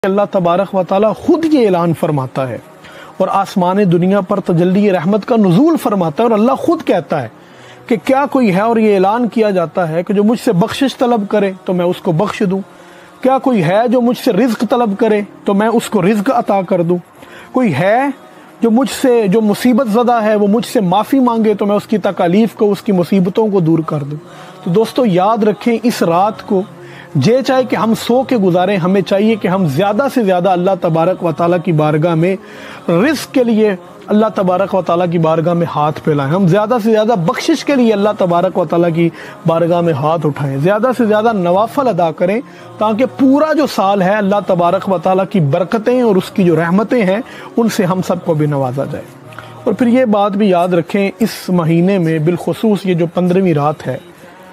اللہ تبارک و تعالیٰ خود یہ اعلان فرماتا ہے اور آسمان دنیا پر تجلی رحمت کا نزول فرماتا ہے، اور اللہ خود کہتا ہے کہ کیا کوئی ہے، اور یہ اعلان کیا جاتا ہے کہ جو مجھ سے بخشش طلب کرے تو میں اس کو بخش دوں، کیا کوئی ہے جو مجھ سے رزق طلب کرے تو میں اس کو رزق عطا کر دوں، کوئی ہے جو مجھ سے جو مصیبت زدہ ہے وہ مجھ سے معافی مانگے تو میں اس کی تکالیف کو، اس کی مصیبتوں کو دور کر دوں۔ تو دوستو یاد رکھیں، اس رات کو چاہے کہ ہم سو کے گزاریں، ہمیں چاہیے کہ ہم زیادہ سے زیادہ اللہ تبارک و تعالیٰ کی بارگاہ میں رزق کے لیے اللہ تبارک و تعالیٰ کی بارگاہ میں ہاتھ پھیلائیں، ہم زیادہ سے زیادہ بخشش کے لیے اللہ تبارک و تعالیٰ کی بارگاہ میں ہاتھ اٹھائیں، زیادہ سے زیادہ نوافل ادا کریں، تاکہ پورا جو سال ہے اللہ تبارک و تعالیٰ کی برکتیں اور اس کی جو رحمتیں ہیں ان سے ہم سب کو بھی نوازا جائے۔ اور پھر یہ بات بھی یاد رکھیں، اس مہینے میں بالخصوص یہ جو 15ویں رات ہے،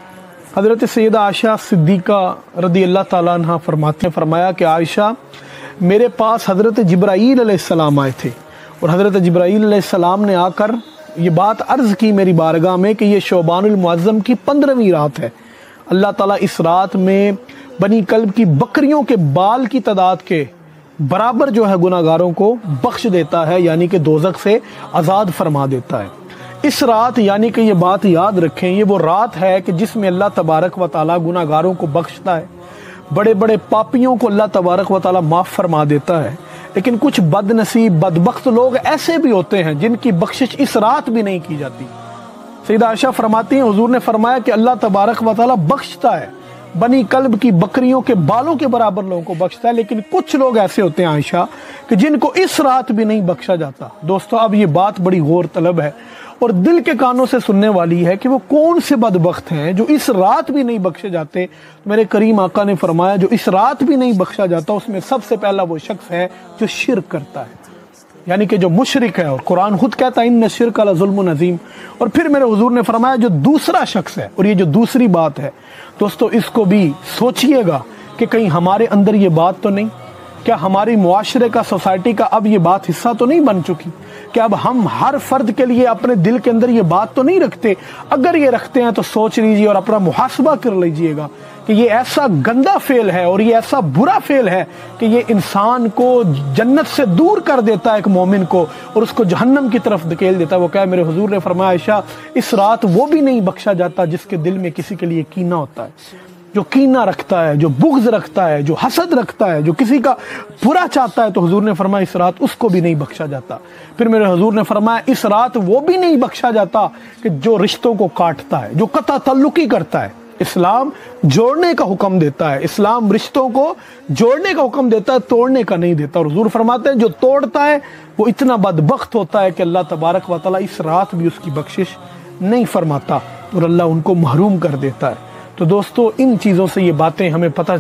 حضرت سیدہ عائشہ صدیقہ رضی اللہ تعالیٰ عنہ فرمایا کہ عائشہ، میرے پاس حضرت جبرائیل علیہ السلام آئے تھے، اور حضرت جبرائیل علیہ السلام نے آ کر یہ بات عرض کی میری بارگاہ میں کہ یہ شعبان المعظم کی 15ویں رات ہے، اللہ تعالیٰ اس رات میں بنی کلب کی بکریوں کے بال کی تعداد کے برابر جو ہے گناہ گاروں کو بخش دیتا ہے، یعنی کہ دوزخ سے آزاد فرما دیتا ہے۔ اس رات، یعنی کہ یہ بات یاد رکھیں، یہ وہ رات ہے کہ جس میں اللہ تبارک و تعالیٰ گناہ گاروں کو بخشتا ہے، بڑے بڑے پاپیوں کو اللہ تبارک و تعالیٰ معاف فرما دیتا ہے، لیکن کچھ بد نصیب بدبخت لوگ ایسے بھی ہوتے ہیں جن کی بخشش اس رات بھی نہیں کی جاتی۔ سیدہ عائشہ فرماتی ہیں، حضور نے فرمایا کہ اللہ تبارک و تعالیٰ بخشتا ہے، بنی کلب کی بکریوں کے بالوں کے برابر لوگوں کو بخشتا ہے، لیکن کچھ لوگ ایسے ہوتے ہیں عائشہ کہ جن کو اس رات بھی نہیں بخشا جاتا۔ دوستو اب یہ بات بڑی غور طلب ہے اور دل کے کانوں سے سننے والی ہے کہ وہ کون سے بدبخت ہیں جو اس رات بھی نہیں بخشے جاتے۔ میرے کریم آقا نے فرمایا جو اس رات بھی نہیں بخشا جاتا اس میں سب سے پہلا وہ شخص ہے جو شرک کرتا ہے، یعنی کہ جو مشرک ہے، اور قرآن خود کہتا ہے ان الشرک لظلم عظیم۔ اور پھر میرے حضور نے فرمایا جو دوسرا شخص ہے، اور یہ جو دوسری بات ہے دوستو اس کو بھی سوچئے گا کہ کہیں ہمارے اندر یہ بات تو نہیں، کیا ہماری معاشرے کا، سوسائٹی کا اب یہ بات حصہ تو نہیں بن چکی کہ اب ہم ہر فرد کے لیے اپنے دل کے اندر یہ بات تو نہیں رکھتے؟ اگر یہ رکھتے ہیں تو سوچ لیجئے اور اپنا محاسبہ کر لیجئے گا کہ یہ ایسا گندا فعل ہے اور یہ ایسا برا فعل ہے کہ یہ انسان کو جنت سے دور کر دیتا ہے، ایک مومن کو، اور اس کو جہنم کی طرف دھکیل دیتا ہے۔ وہ کہا میرے حضور نے فرمایا عائشہ، اس رات وہ بھی نہیں بخشا جاتا جس کے دل میں کسی کے لیے کینہ ہوتا ہے، جو کینہ رکھتا ہے، جو بغض رکھتا ہے، جو حسد رکھتا ہے، جو کسی کا برا چاہتا ہے، تو حضور نے فرمایا اس رات اس کو بھی نہیں بخشا جاتا۔ پھر میرے حضور نے فرمایا اس رات وہ بھی نہیں بخشا جاتا کہ جو رشتوں کو کاٹتا ہے، جو قطع تعلقی کرتا ہے۔ اسلام جوڑنے کا حکم دیتا ہے، اسلام رشتوں کو جوڑنے کا حکم دیتا ہے، توڑنے کا نہیں دیتا۔ اور حضور فرماتے ہیں جو توڑتا ہے وہ اتنا بدبخت ہوتا ہے کہ اللہ تبارک و تعالیٰ اس رات بھی اس کی بخشش نہیں فرماتا اور اللہ ان کو محروم کر دیتا ہے۔ تو دوستو ان چیزوں سے یہ باتیں ہمیں پتہ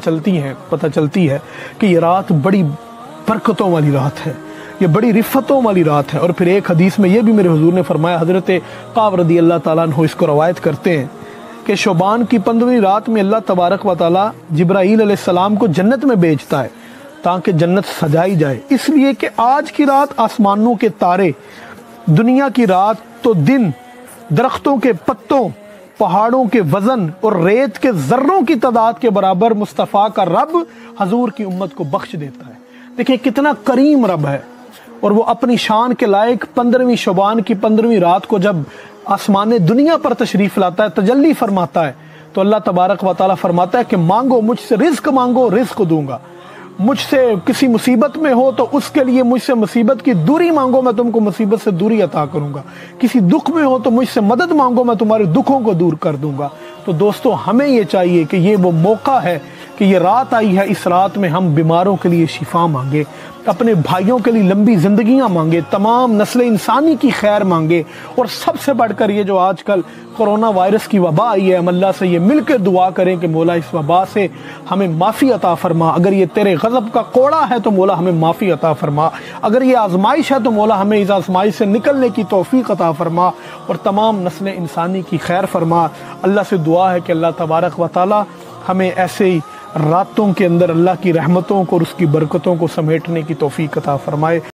چلتی ہے کہ یہ رات بڑی برکتوں والی رات ہے، یہ بڑی رفتوں والی رات ہے۔ اور پھر ایک حدیث میں یہ بھی میرے حضور نے فرمایا، حضرت قعب رضی اللہ تعالیٰ عنہ اس کو روایت کرتے ہیں کہ شعبان کی 15ویں رات میں اللہ تبارک و تعالیٰ جبرائیل علیہ السلام کو جنت میں بھیجتا ہے تاکہ جنت سجائی جائے، اس لیے کہ آج کی رات آسمانوں کے تارے، دنیا کی رات تو دن، درختوں کے پتوں، پہاڑوں کے وزن اور ریت کے ذروں کی تعداد کے برابر مصطفیٰ کا رب حضور کی امت کو بخش دیتا ہے۔ دیکھیں کتنا کریم رب ہے، اور وہ اپنی شان کے لائق 15ویں شعبان کی 15ویں رات کو جب آسمان دنیا پر تشریف لاتا ہے، تجلی فرماتا ہے، تو اللہ تبارک و تعالیٰ فرماتا ہے کہ مانگو مجھ سے، رزق مانگو رزق دوں گا، مجھ سے کسی مصیبت میں ہو تو اس کے لیے مجھ سے مصیبت کی دوری مانگو، میں تم کو مصیبت سے دوری عطا کروں گا، کسی دکھ میں ہو تو مجھ سے مدد مانگو، میں تمہارے دکھوں کو دور کر دوں گا۔ تو دوستو ہمیں یہ چاہیے کہ یہ وہ موقع ہے کہ یہ رات آئی ہے، اس رات میں ہم بیماروں کے لیے شفا مانگے، اپنے بھائیوں کے لیے لمبی زندگیاں مانگے، تمام نسل انسانی کی خیر مانگے، اور سب سے بڑھ کر یہ جو آج کل کرونا وائرس کی وبا آئی ہے، ہم اللہ سے یہ مل کے دعا کریں کہ مولا اس وبا سے ہمیں معافی عطا فرما، اگر یہ تیرے غضب کا کوڑا ہے تو مولا ہمیں معافی عطا فرما، اگر یہ آزمائش ہے تو مولا ہمیں اس آزمائش سے نکلنے کی توفیق عطا فرما، اور تمام نسل انسانی کی خیر فرما۔ اللہ سے دعا ہے کہ اللہ تبارک و تعالی ہمیں ایسے ہی راتوں کے اندر اللہ کی رحمتوں کو اور اس کی برکتوں کو سمیٹنے کی توفیق عطا فرمائے۔